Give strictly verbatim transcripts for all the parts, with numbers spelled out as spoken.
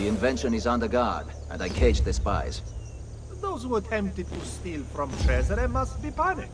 The invention is under guard, and I caged the spies. Those who attempted to steal from Cesare must be panicked.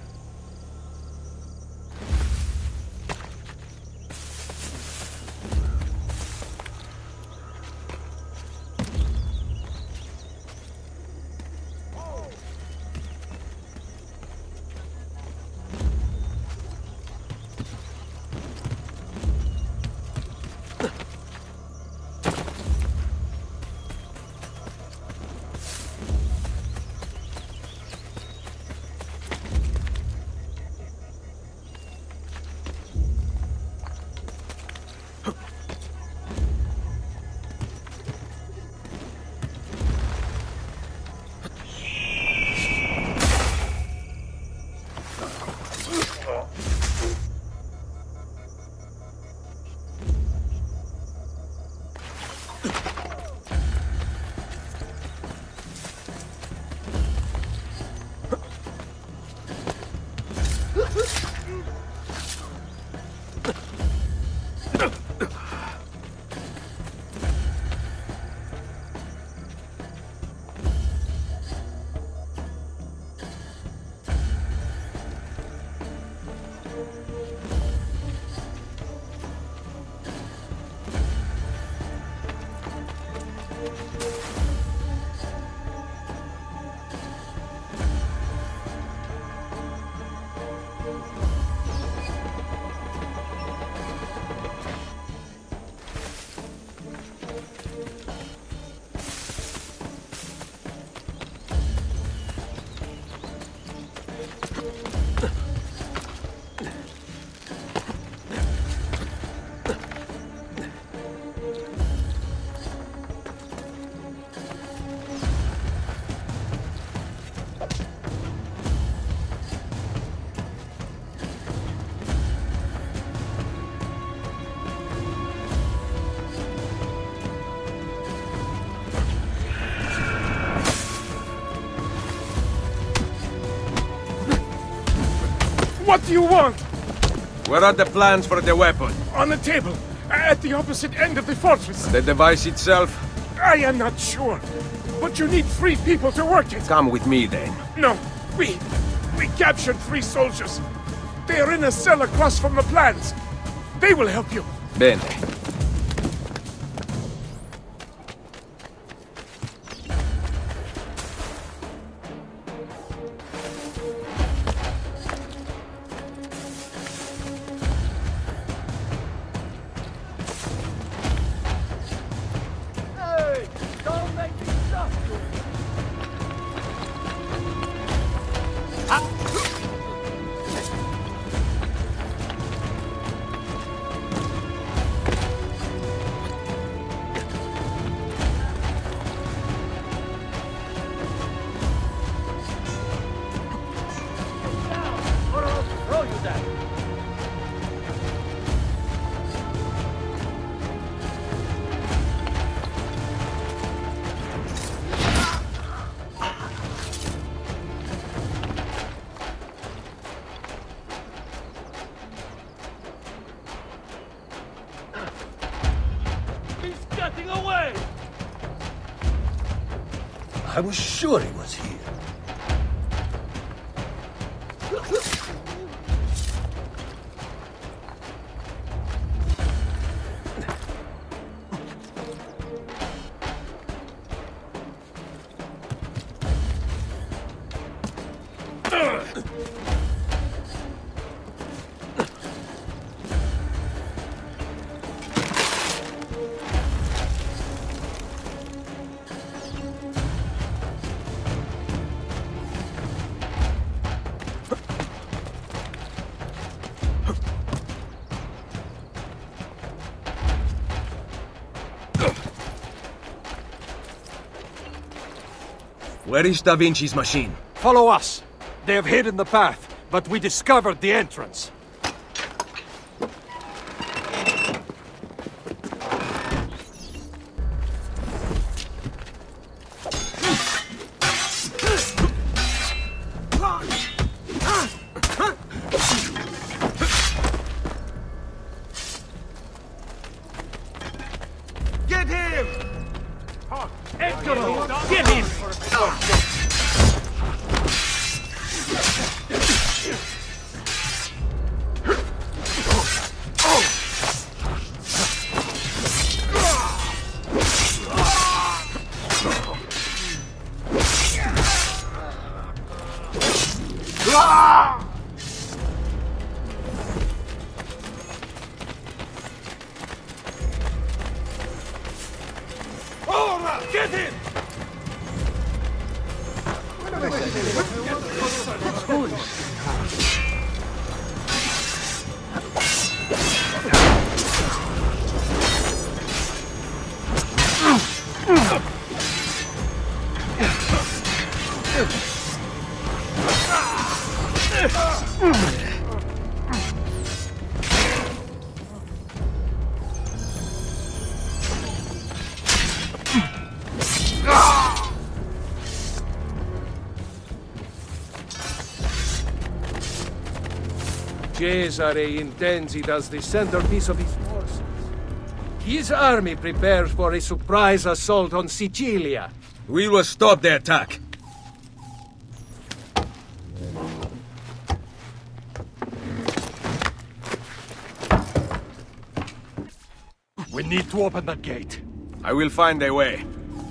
What do you want? Where are the plans for the weapon? On the table, at the opposite end of the fortress. The device itself? I am not sure, but you need three people to work it. Come with me then. No, we... we captured three soldiers. They are in a cell across from the plans. They will help you. Bene. I was sure he was here. Where is Da Vinci's machine? Follow us. They have hidden the path, but we discovered the entrance. Get him! Ora! Get in! Cesare intends it as the centerpiece of his forces. His army prepares for a surprise assault on Sicilia. We will stop the attack. We need to open the gate. I will find a way.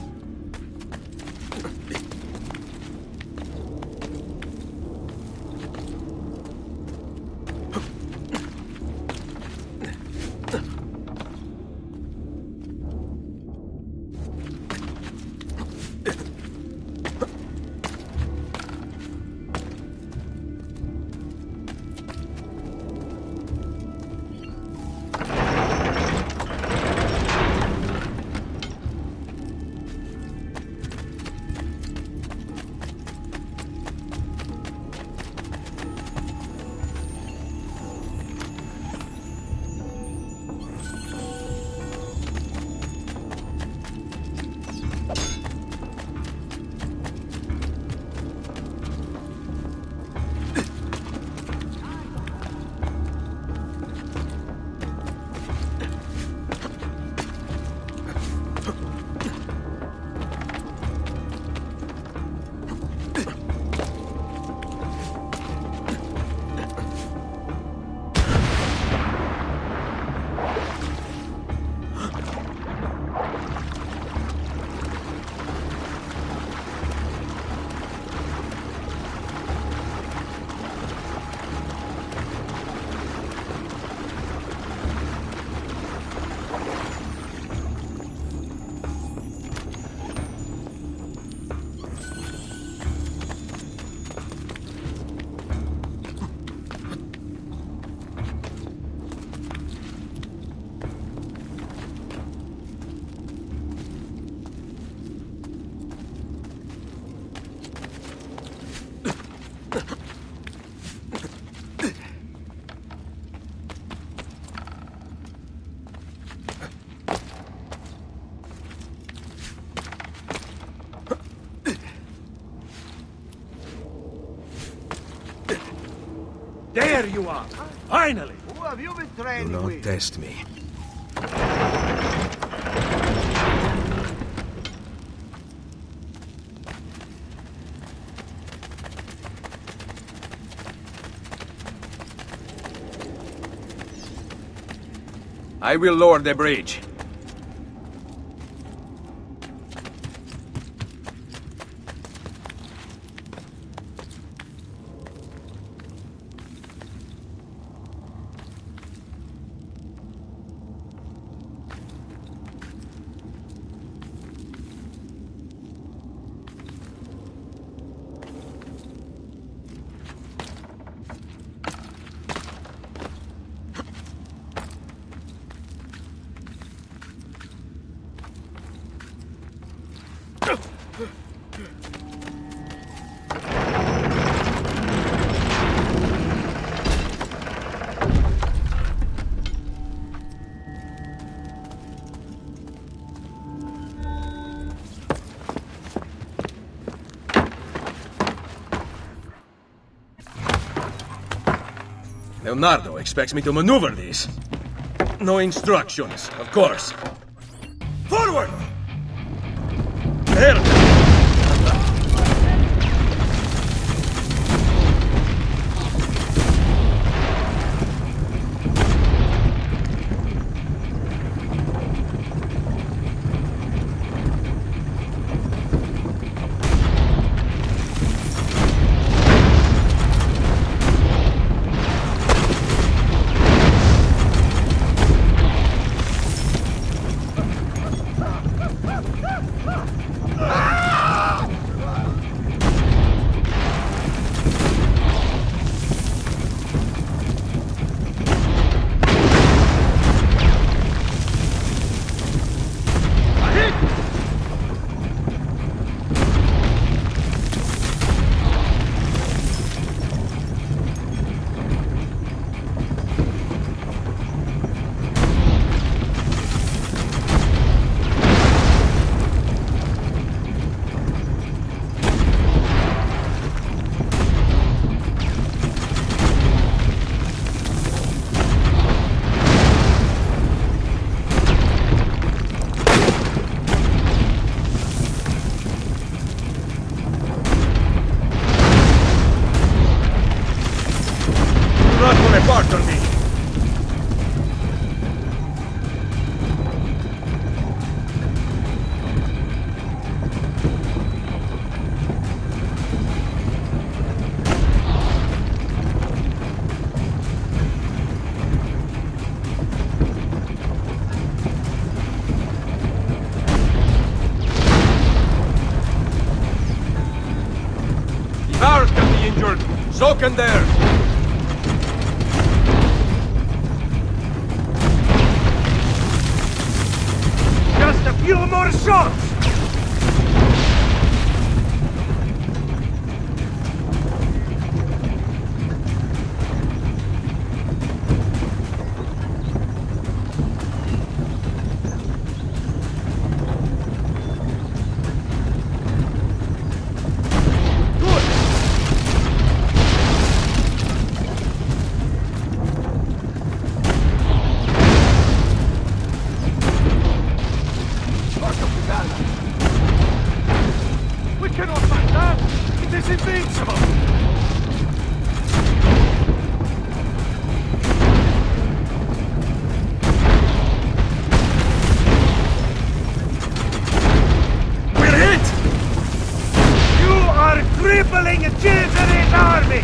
There you are! Finally! Who have you been Do training not with? test me. I will lower the bridge. Leonardo expects me to maneuver these. No instructions, of course. Forward! There! will not pull apart on me! Ours can be injured. So can theirs. Just a few more shots! We cannot fight that! It is invincible! We're hit! You are crippling Cesare's army!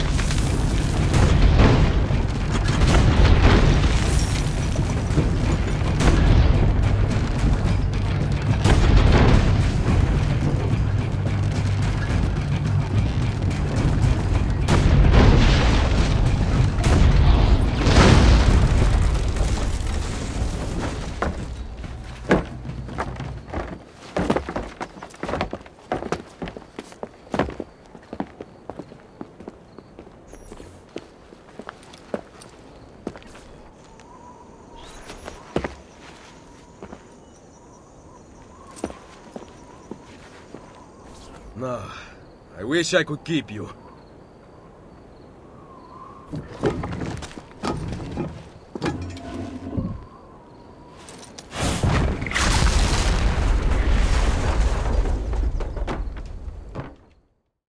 No, I wish I could keep you.